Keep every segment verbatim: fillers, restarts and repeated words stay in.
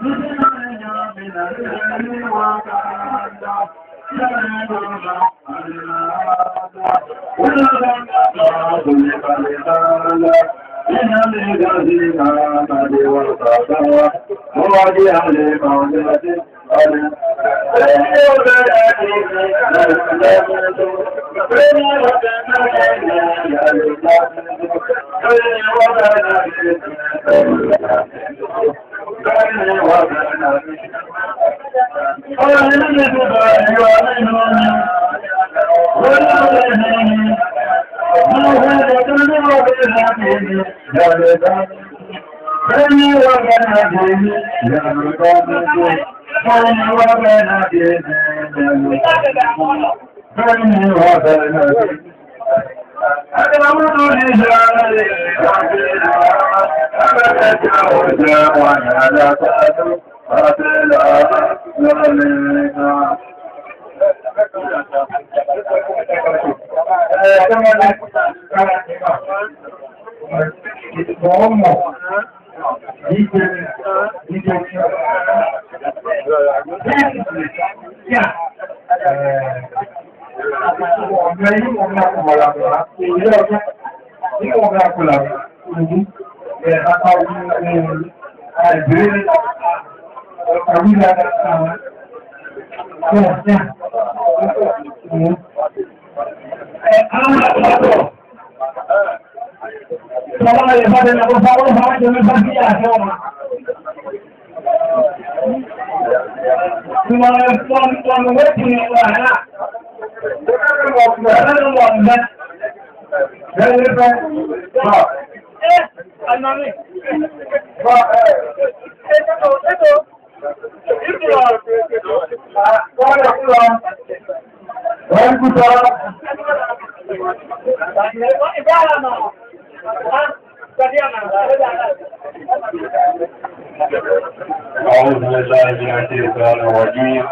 أعوذ بالله من الشيطان الرجيم.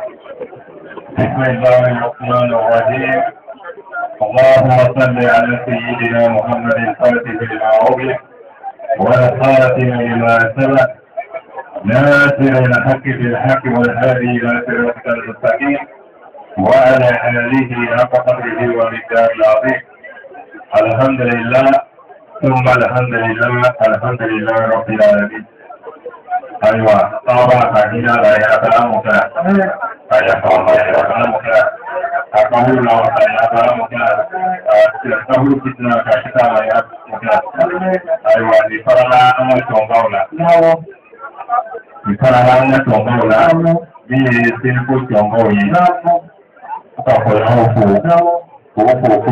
بسم الله الرحمن الرحيم. اللهم صل على سيدنا محمد الفاتح لما أغلق والخاتم لما سبق ناصر الحق بالحق والهادي إلى صراطك المستقيم وعلى آله حق قدره ومقداره العظيم. الحمد لله ثم الحمد لله الحمد لله رب العالمين. أيوة طبعا كنا لا يعلمك أيها الله يعلمك أقول له يعلمك تقول كتنا كشتا لا يعلمك أيوة لفرنا أمر تونغولا لفرنا أمر تونغولا بسنكو تونغوي كفوله فو فو فو فو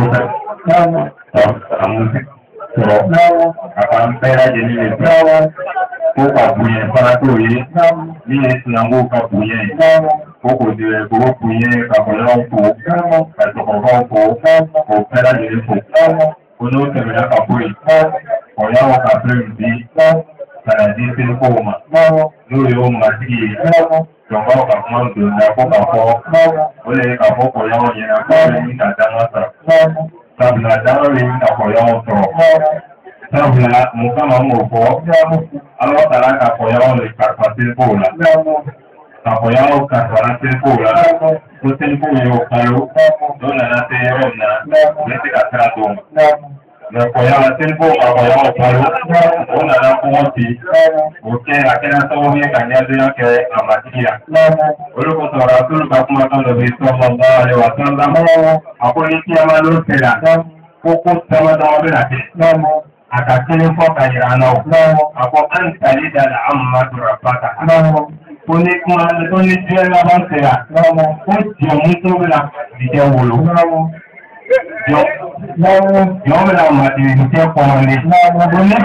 أمسك akan pera jenis ko kabuye paratori ni esinango kabuye ko ko de ko buye kabuye ko ka to ko ko ko pera jenis ko ko no temela kabuye ko ya wa kabuye kana di tin ko ma no yo ma ti jonga ka kuma do na ko ka ko o le ka ko ko ya wa yana ko ni ta ta ma sa tabla dawe na ko ya o to tabla mukama moko Allah taala ka ko ya o le ka patil ko la ka ko ya o ka patil ko la ko tin ko yo kayo do na na te yo na ne te ka tra do na ko ya tin ko ka ko ya o kayo do na na ko ti o ke akena to ni ka nya de ya ke amatiya olo ko to rasul ka kuma kan do bi sallallahu alaihi wasallam akoni ti amalo tela ko ko sama da wala ti akakini fo ka irana o ako an talida al amma durafata ko ni kuma to ni je na ban tela ko je mu to bila di je wolo yo no yo me la ma ti je ko ni ko ni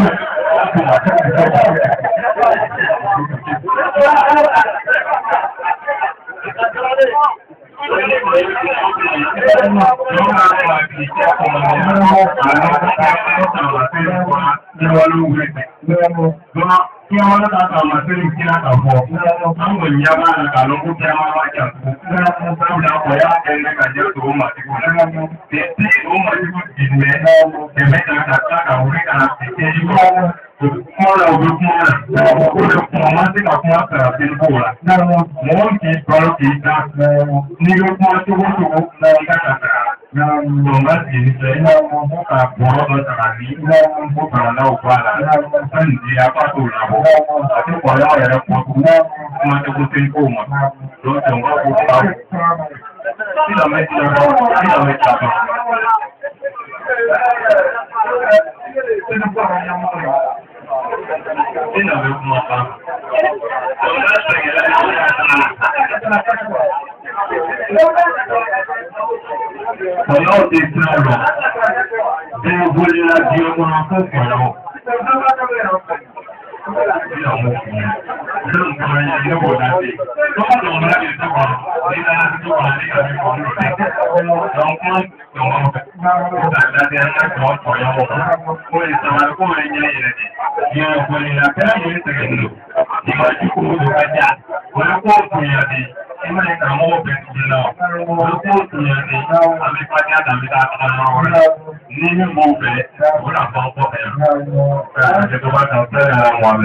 kí ọmọ náà ta ọmọ sí ní kí náà kà fọ́ àwọn ìyá bá ń kà ló kó kí a máa wá jà fún sáwọn àpọ̀ yá ẹni kàjẹ́ tó ó mà sí kò náà tí ó mà sí kò dì ní ẹ̀mẹ́ta kàkà orí kàrà sí kí Mọ́ra òbí fún ọ̀rẹ́, ó lè fún ọmọ sí kàkún àkàrà sí ní kòrà. Mọ́ kì í bọ́rọ̀ kì í dá ní ó fún ọjọ́ gbogbo lọ́wọ́ kàkàkàrà. Lọ́wọ́ sì ní sẹ́, ó kà bọ́rọ̀ lọ tàrà ní ó bàrà náà bá rà. Sẹ́ni di apá tó làbọ̀. Àti pọ̀lá ẹ̀rẹ́ pọ̀ tó fún ọjọ́ gbogbo sí ní kò mọ̀. Lọ́sẹ̀ wọ́n kó pa. Sílọ̀ mẹ́ta lọ, sílọ̀ mẹ́ta lọ. Ina mai kuma fa. Ọlọ́run ti fún ọ̀rọ̀ bí ogun lílá di ọmọ fún ọ̀rọ̀. Bí àwọn òfin ló ń kọ́ ẹyẹ ní ọ̀wọ̀ láti. Lọ́pọ̀ lọ́wọ́ láti ìjọba ní láti tó wà ní àmì ọ̀rọ̀ rẹ̀. Lọ́wọ́ fún ọmọ ọ̀fẹ́. Láti ẹ̀rọ ìjọ ọ̀tọ̀ yọmọ. Ó lè sọ̀rọ̀ kó ẹyẹ ìrẹ̀lẹ̀. Ìyẹn ọ̀pọ̀ ìlà fẹ́ràn yìí tẹ̀lé lò. Ìwájú kò ló kájà. Olùkọ́ òtún yẹn ni. Ìmọ̀ ìka mọ́ ọ̀bẹ tuntun náà. Olùkọ́ òtún yẹn ni. Àmì pàdé àdàmì tá a tọ́ ọmọ rẹ̀. Ní mímọ́ ọ̀bẹ, òun àbọ̀ ọ̀pọ̀ ẹ̀. Àti tó bá tàn fẹ́rẹ̀ àwọn àmì.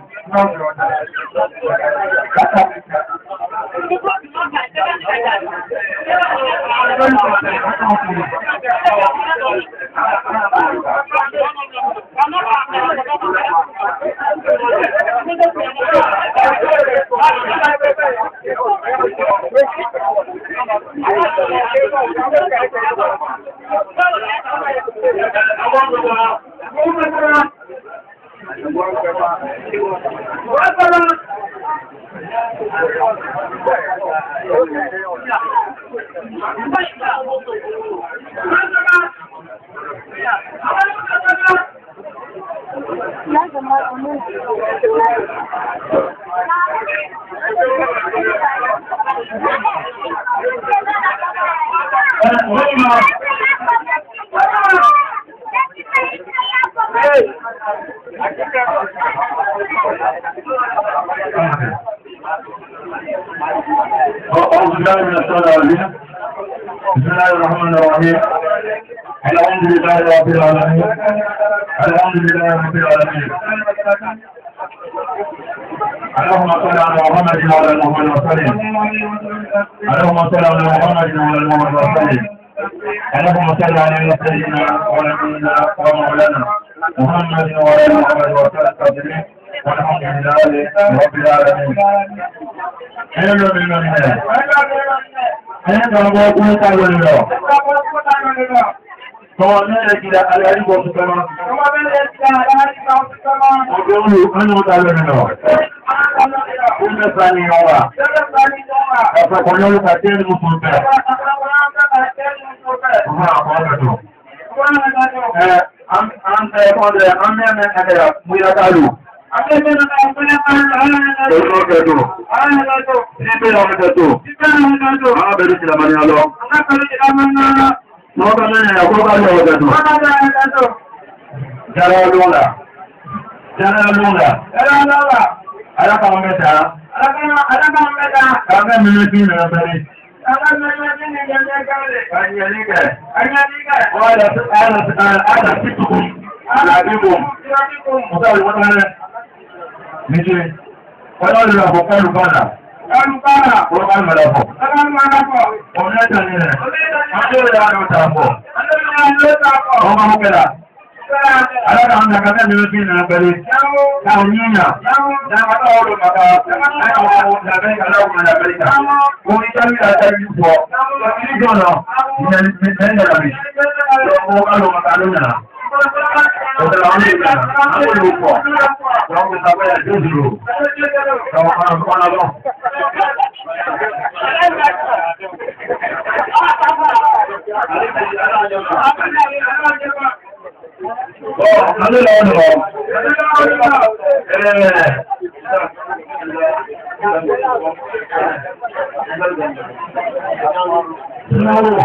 بسم الله الرحمن الرحيم الحمد لله رب العالمين الحمد لله رب العالمين اللهم صل على محمد وعلى محمد وسلم اللهم صل على محمد وعلى محمد وسلم اللهم صل على سيدنا ونبينا ومولانا محمد وعلى محمد وسلم والحمد لله رب العالمين. Hello, everyone. Ẹni kan bọ́ ọkùnrin táwọn ènìyàn. Tọ́wọ́ mẹ́rẹ̀ jìdá alárígbọ̀ tó fẹ́ máa. Ọjọ́ olú ọ̀nà ọ̀tàlẹ̀ ènìyàn. Ó mẹ́fà ní ọwà. Ọ̀pọ̀pọ̀ ní olùkà tí ẹni mú fún bẹ́ẹ̀. Ọmọ àpọ̀ ọ̀dọ̀. Ẹ àǹtẹ̀ ẹ̀kọ́dẹ̀ àmẹ́mẹ́ ẹ̀kẹ́yà mú yátàlù. Nítorí, ọlọ́run lọ fọ́ pẹ́lú bọ́nà. Pẹ́lú bọ́nà, ó bá mọ̀ lọ́pọ̀. Ọlọ́run máa lọ́pọ̀. Òun lẹ́tọ̀ ní rẹ̀. Ọjọ́ ìrìn àjò tààpọ̀. Ọmọ ọmọkẹ́lá. Alága àwọn akẹ́kẹ́ mi ló fi ìrìn àpẹẹrẹ. Káwọn yíyàn. Dáwọn ọlọ́run bàbá. Láwọn ọmọ Amẹ́ríkà láwọn ọmọ Amẹ́ríkà. Orin tẹ́lú ìdájọ́ ìlú pọ̀. Ìjọ́nà, ìyẹn ní ẹ̀yẹ̀rẹ̀. Lọ́wọ́ kálọ̀ màkà lónìí. Ọ̀dọ̀ àwọn ìgbà, àwọn olùkọ́, wọ́n mú sàbẹ́yà tó dúró. Àwọn ọ̀rọ̀ kọ́nà lọ. Ọ̀, alẹ́ lọ ọ̀nà. Ẹ̀rẹ̀. Ìnáwó.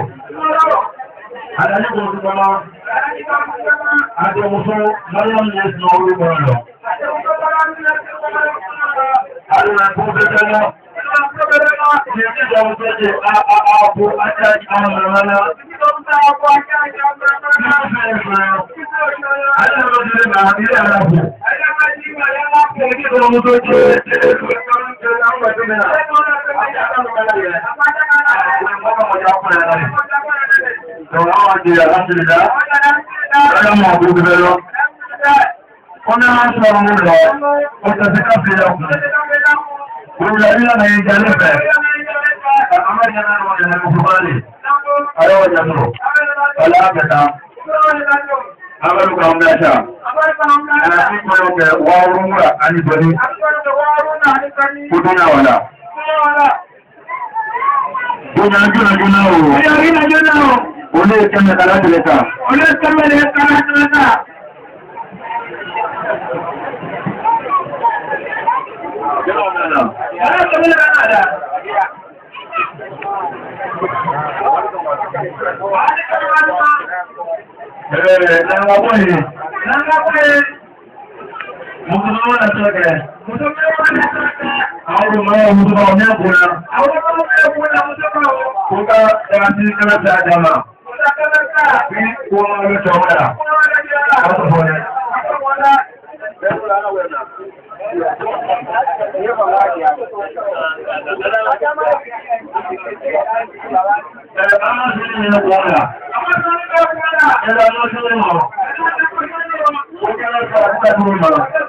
Àdáyé kò sí kọ́lá. Àti ọmọ fún Mariam ní ẹ̀sìn orúkọ rẹ̀. Allah ko da kana ne ji da mu ce a a a ko a ta ji an mana Allah ko da ba ni da rabu Allah ma ji ma ya ma ko ni da mu to ce alhamdulillah Allah ma bu da lo ona ma so mu lo o ta se ka fi lo ko la ri na ni jale fe amar yana no ne ko bali ayo ya no ala ka ta amar ko am da sha amar ko am da sha ni ko ke wa rumura ani bani ko dona wala Jona jona jona o. Jona jona o. Ole kame kala tuleta. Ole kame le kala tuleta. Jona mala. Ole kame le kala. Eh, nanga boy. Nanga boy. Musulo na soke. Musulo na soke. Awu ma musulo ne bona. Awu ma musulo musulo. Kuka kasi kana ta jama. Kuka kana ta. Ni ko ma le chawara. Ko ma le chawara. Awu bona. Awu bona. Bebula na wena. Ni ba la ya. Eh, ama sini ni bona. Ama sini ni bona. Eh, ama sini mo. Kuka na ta ta bona.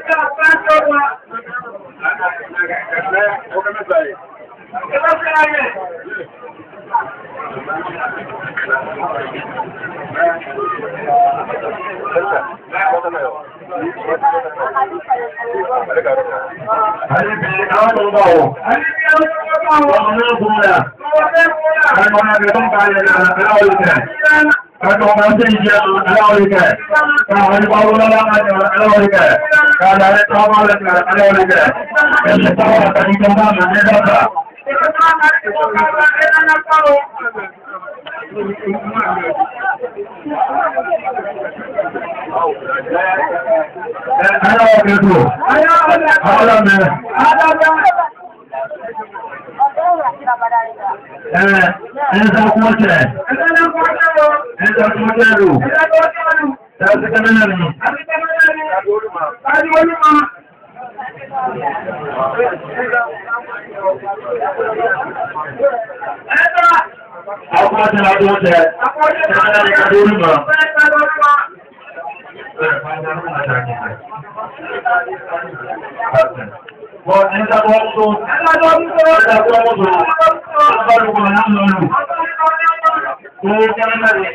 Kalau masih dia kalau dia, kalau baru lama kalau dia, kalau ada trauma kalau dia, kalau tahu tadi kita mana ada. Ada itu. Ada ada. Eh, ini tak kuat eh. Ini tak kuat dulu. Tak sekarang ni. Aduh, aduh. Apa yang ada tu? Apa yang ada di rumah? Wah, ini tak boleh tu. Tak boleh tu. Tak boleh tu. Tak boleh tu. Nak lalu. Tu jangan lari.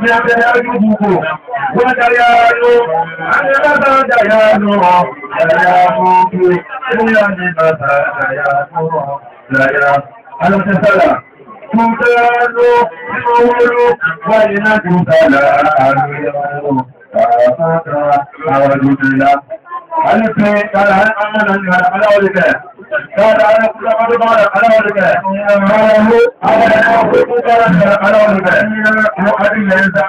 ní abẹ́rẹ́ ajúbùkù wọ́n dáyà ló adébátà dáyà ló dáyà mọ́kú ní adébátà dáyà ló dáyà alọ́sẹ̀sọ́là túnbẹ́lú ìmọ̀wọ́lú wáyé náà túnbẹ́lá àríyànwó àpáta àwọn olùdílá alẹ́fẹ́ kára àmàlà ní aláwọ̀lẹ́kẹ́ kára aláwọ̀lẹ́kẹ́ aláwọ̀lẹ́kẹ́ aláwọ̀lẹ́kẹ́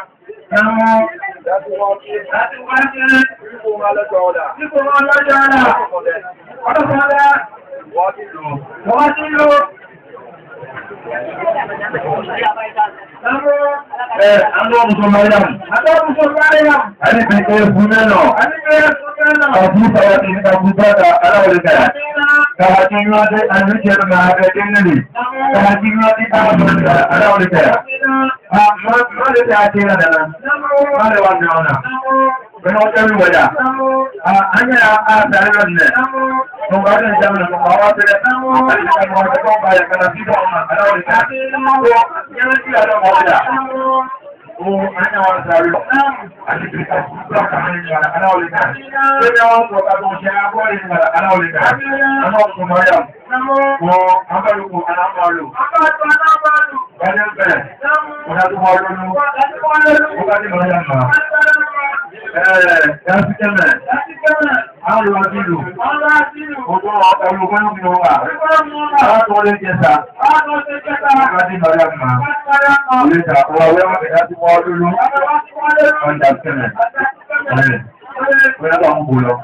Eh, ando musulmanan. Ando musulmanan. Ani peke funeno. Ani peke funeno. Abu sawati ni abu bata ala walika. Kahati ngade anu jeru ngade kenni. Kahati ngade abu ala walika. Ah, ma ma le ati na dana. Ma le wan na. Beno jamu wada. Ah, anya a dara ne. Tungade jamu na bawa tere. Ali ka mo ko ba ya kana sibo ala walika. Yana ti ala wada. Oh, anya wa sari. Ati kita suka kami ngala ala walika. Senya wa ko ka ko sha ko ni ngala ala walika. Amo ko Mariam. Oh, amalu ko ala malu. Amalu ala malu. Banyak pe. Ona tu malu nu. Ko ka ni Mariam ma. Eh, ya sikeme. Ya sikeme. Alu asilu. Alu asilu. Ojo alu ko ni no wa. Ara to le kesa. Ara to le kesa. Ka ni Mariam ma. Mariam ma. Leta wa wa ma ya tu malu nu. Anda sikeme. Eh. Ko ya ba mu bulo.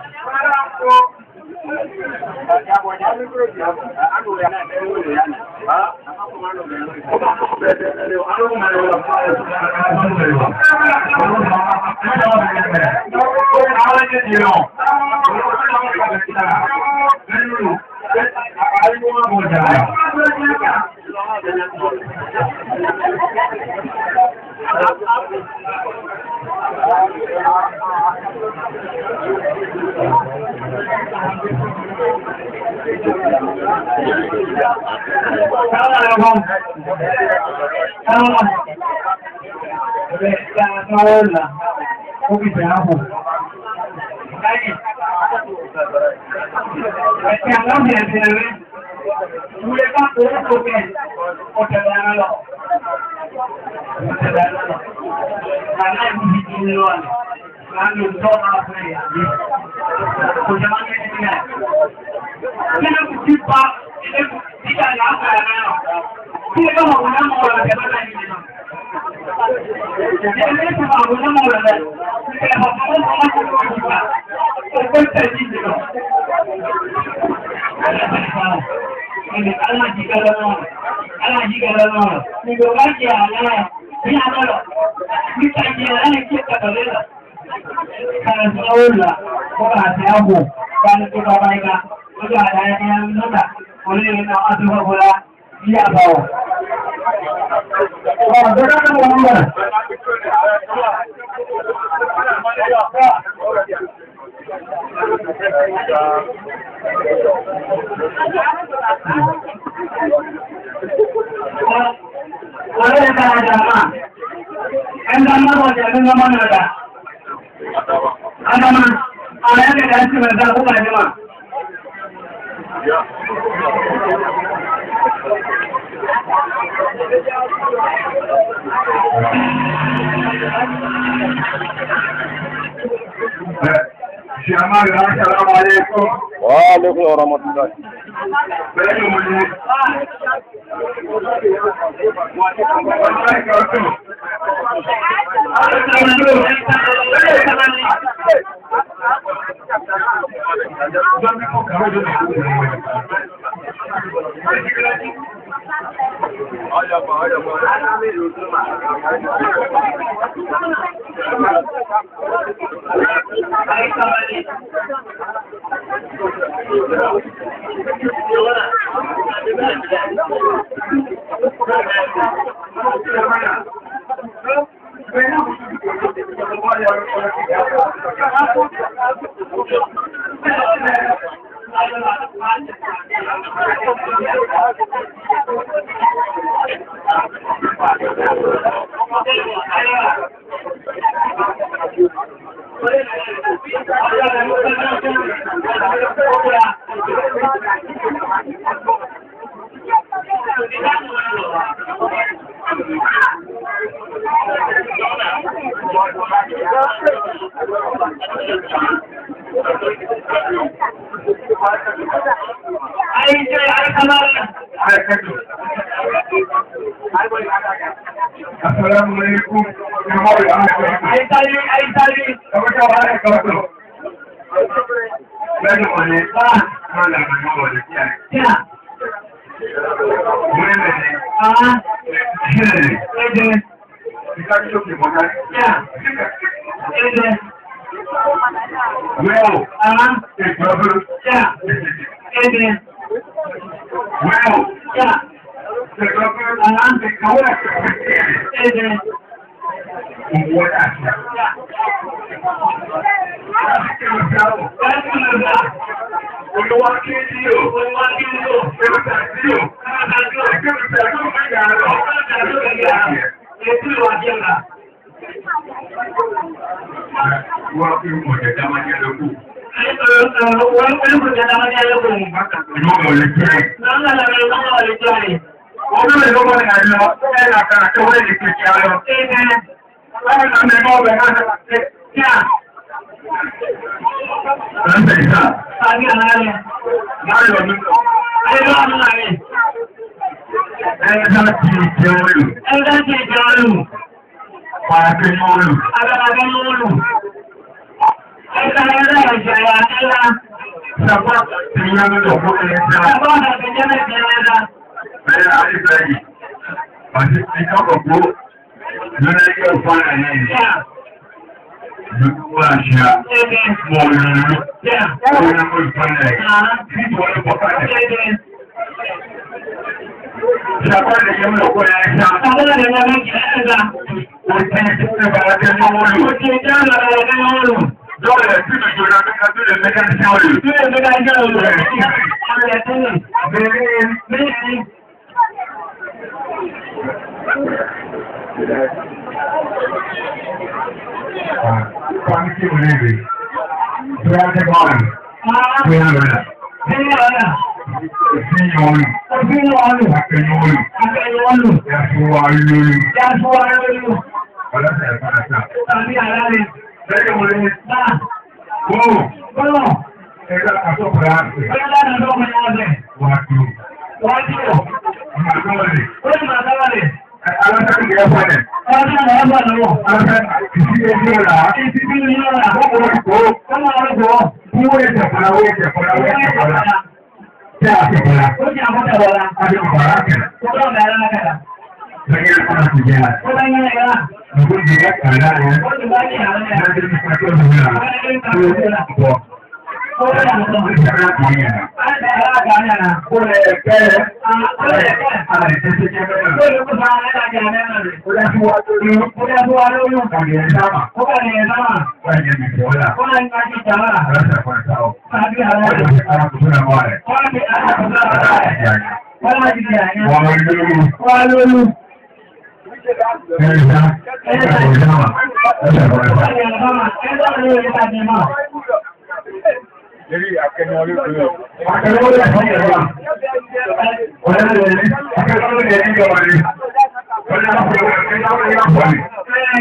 Hola, ¿cómo te llamo? Es que hablamos de hacer, no le va a poder porque o te dan a lo, o te dan a lo, a nadie ni tiene lo hace, a nadie no va a hacer, pues ya van a tener, tiene que chipar, tiene que ir a la cara, tiene que una mola que van a ir. Ini cuma guna mau ada, kalau kamu mau mau juga, itu terjadi juga. Ini anak jika dalam, anak jika dalam, ini bukan jalan, ini apa loh? Kita jalan kita boleh. Kalau seolah, bukan siapa, kalau kita baiklah, juga ada yang muda, boleh nak adu bola, dia bawa. Oh, jangan ngomong. Oleh para jamaah, anda mau jangan ngomong ada. Ada mana? Ada yang ada di mana? Bukan jamaah. Ya. Assalamualaikum. Waalaikumsalam warahmatullahi. Thank you. Assalamualaikum. Ay tali, ay tali. Kamu coba ya kalau tu. Lagi mana? Ah, Mana mana boleh ya. ya. Mana ni? Ah, Ini. ini. Kita tu di mana? Ya. Ini. Well, Ah, it's brother. ya. Ini. Well, Ya. it's brother. It's kawan. Ini. Buat apa? Ya. Olúwa kí ni o? Olúwa kí ni o? Olúwa kí ni o? Wọ́n fi mọ̀ jẹ̀dá máa jẹ́ lókù. Wọ́n fi mọ̀ jẹ̀dá máa jẹ́ lókù. Ìlú ọ̀rọ̀ lè jẹ́ ẹ̀. Lọ́nà lọ́nà lọ́nà lè jẹ́ ẹ̀. Ọdún lè lọ́wọ́ ní àjọ ẹ̀ àkàrà tó wọ́n lè fi ṣe ayọ̀. Láwọn ìlànà ẹ̀mọ́ ọ̀bẹ̀ náà ṣe máa ṣe. Ẹ̀ńtẹ̀ ìta. Tàbí àlàyé. Láàrin ọdún. Ayé lọ́nà láàrin. Ẹ̀ńtẹ̀ ti jẹun lù. Ẹgbẹ́ ti jẹun lù. Pàápẹ́ ní wọ́n lù. Agbára ní wọ́n lù. Ẹgbẹ́ ẹgbẹ́ ìjọba ẹ̀la. Ṣàpá ti yẹn lọ́dọ̀ fún ẹ̀ńtẹ̀. Ṣàpá ọ̀dà ti jẹ́ mẹ́tì ẹ̀la. Bẹ́ẹ̀ àdìsẹ́ yìí. Àti ìkọ́kọ̀ọ́ lórí ẹgbẹ́ òfin àyẹ̀ Lúgbà àṣà mọ̀ ìrìnrìn orí ọmọ ìpínlẹ̀ títí wọ́n ní pọ̀pálẹ̀. Ṣàpáàdé yẹn mọ̀ ọkọ̀ ẹ̀ ṣá. Ṣàpáàdé yẹn mọ̀ ọkọ̀ ẹ̀ ṣá. Ó ti ń tún ẹgbàá tẹ́ mọ́ wọ́n lò. Ó ti ń tún ẹgbàá tẹ́ mọ́ wọ́n lò. Lọ́rẹ̀ tí mi jọra mẹ́ta tó lè mẹ́ta tí wọ́n lò. Tí lè mẹ́ta tí wọ́n lò. Ọ̀rẹ́ tó lè. Bẹ́ẹ̀ni. Bẹ́ẹ̀ni. Kwani kí o lè rí? Tí wọ́n tẹ́ kọ́ rẹ̀. Tí wọ́n rẹ̀. Tí wọ́n rẹ̀. Òfin yọ̀ọ̀lù. Òfin yọ̀ọ̀lù. Akẹ́yọ̀ọ̀lù. Akẹ́yọ̀ọ̀lù. Yàtúwà lórí. Yàtúwà lórí. Ọlọ́sẹ̀ ìfàdàtà. Tàbí àlàyé. Lẹ́yìn mo lè. Náà. Bọ́ọ̀. Bọ́ọ̀. Ẹgbẹ́ àtọ́kùnrin àti. Ẹgbẹ́ àtọ́kùnrin àti. Wà á dúró. Wà á dúró. Ìgbà tó wọlé. Ó ní màá dáwọ́lé. Alọ́sẹ̀ ìgbà fọ́lẹ̀. Ọjọ́ àwọn ọgbà lọ́wọ́. Alọ́sẹ̀ ìdílé ní ọ̀la. Ìdílé ní ọ̀la. Wọ́n kọ́ ìkó. Wọ́n máa ń gbọ́. Wúwo ẹ̀jẹ̀ fọ́lá, wúwo ẹ̀jẹ̀ fọ́lá, wúwo ẹ̀jẹ̀ fọ́lá. Tí a ti fọ́lá. Ó ti àkọ́tà wọ́lá. A ti kọ̀ ọ́ kẹ̀lá. Ó bá ọ̀gá alákàtà. Lẹ́yìn ẹ̀kọ́ náà ti jẹ́ la. Ó bá yẹn ẹ̀rá. Ìgbó ti yẹ kàlá yẹn. Ó ti bá yẹn àlẹ́ yẹn. Láti ní pàtó ìlú náà. Ó Ó bá yẹn àlọ́. ti sẹ́ra kọ̀ yẹn náà. Á ti àlá kà ní àná. Ó lẹ̀ ẹ̀kẹ́. Ó lẹ̀ ẹ̀kẹ́. Àlẹ́ tẹ́tẹ́ jẹ́ mẹ́rin. Ó lè kó sa àlẹ́ kà ní àná rẹ̀. Ó yẹ kí wọ́n tó ní. Ó yẹ kó wá lóyún. Kàlẹ́ ẹ̀ sábà. Ó kà ní ẹ̀ sábà. Ó yẹ kí ẹ̀ wọ́lá. Ó lè ká ti jàmá. Alọ́sẹ̀ fọ́lẹ̀ sáwọ́. Tàbí Ó àlẹ́ yẹ rẹ̀. kí ara tuntun náà wà rẹ̀. Wọ́n ti àlá kò sábà rẹ̀. Wọ́n máa ti di àyàn. Wọ́n máa ń lóyún. Wọ́n á lóyún. Ẹ̀ẹ́dá. Ẹ̀ẹ́dá. Ẹ̀ẹ́dá. Lórí akẹ́ni olóògbé. Akẹ́ni olóògbé ẹ̀fọ́ yẹn wà. Ọ̀rẹ́ rẹ̀ ní akẹ́ni olóògbé ẹ̀yìn ìjọba ni. Ọ̀rẹ́ rẹ̀ ní akẹ́ni olóògbé ẹ̀yìn ìjọba ni.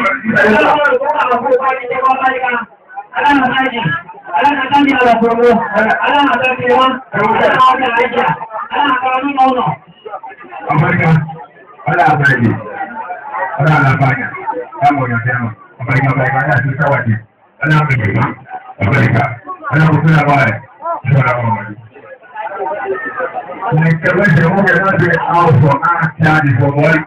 Amẹ́ríkà, ọ̀rẹ́ àbáyé, ọ̀rẹ́ àlàbáyà, ẹ̀mọ̀ ìyàtẹ̀mọ̀, Amẹ́ríkà, Amẹ́ríkà, ní àti sáwàdì, ọ̀rẹ́ Amẹ́ríkà, Amẹ́ríkà, ọ̀rẹ́ òkú náà wà rẹ̀, ṣọ́ra wọn wọ̀nyí. Ní kẹfẹ́ ṣe mú kẹfẹ́ ṣe àwọ̀sọ̀ àti àdìfọ̀mọ́lì.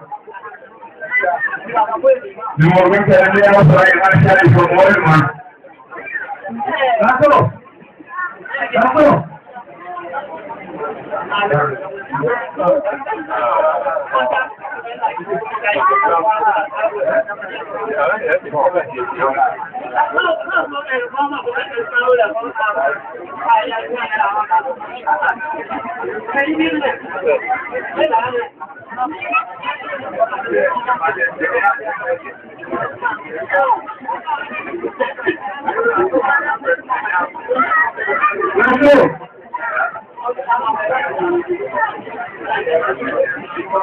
Ní wọ́n gbé kẹfẹ́ ṣe àwọ̀sọ̀ àti àdìfọ̀mọ́lì mọ́. Látọ̀! Látọ̀! Látọ̀!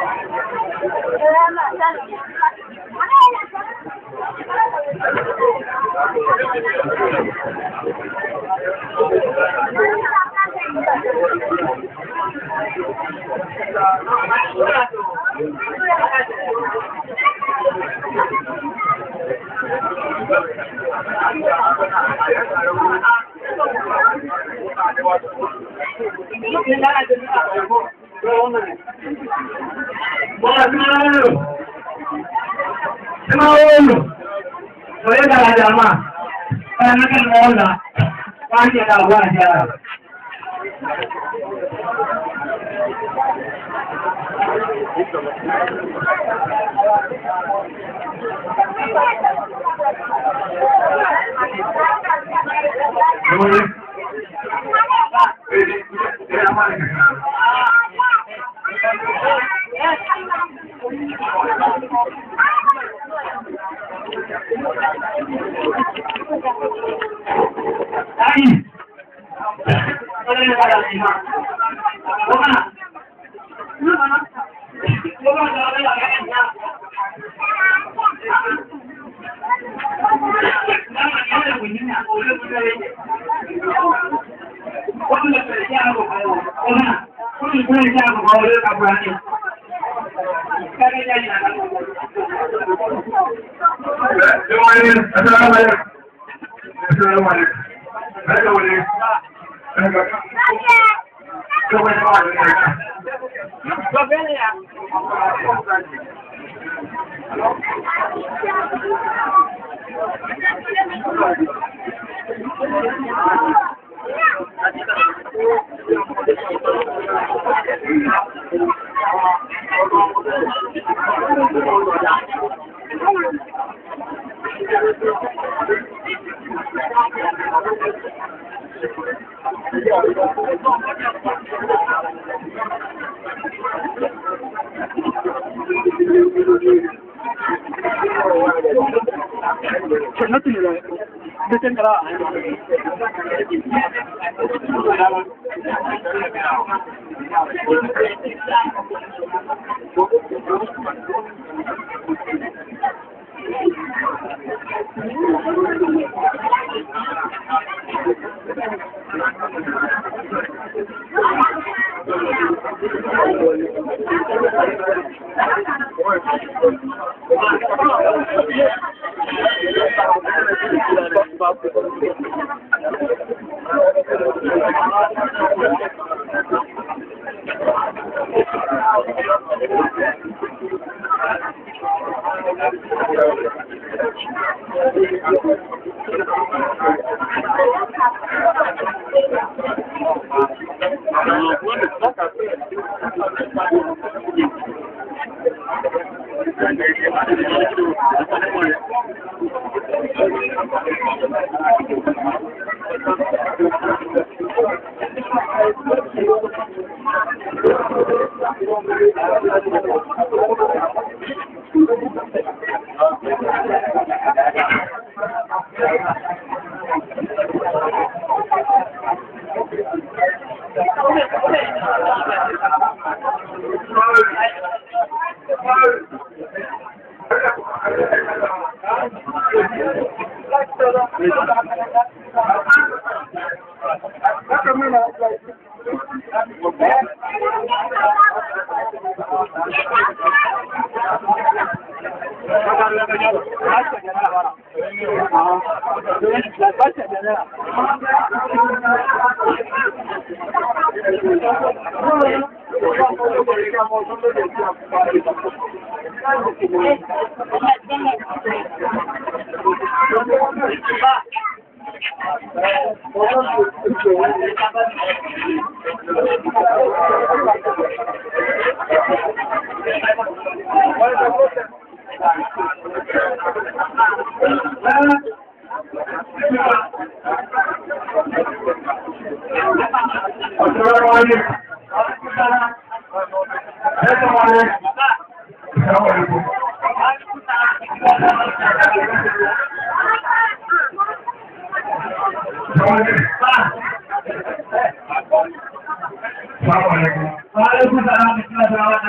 Waalaikumsalam warahmatullahi wabarakatuh.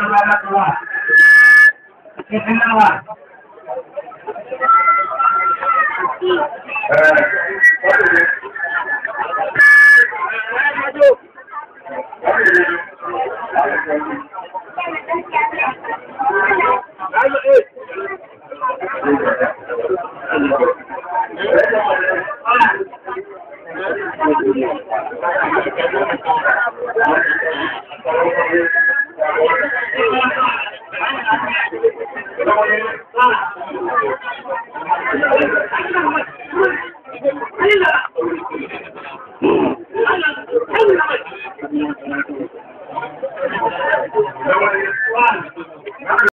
warahmatullahi wabarakatuh. Thank you.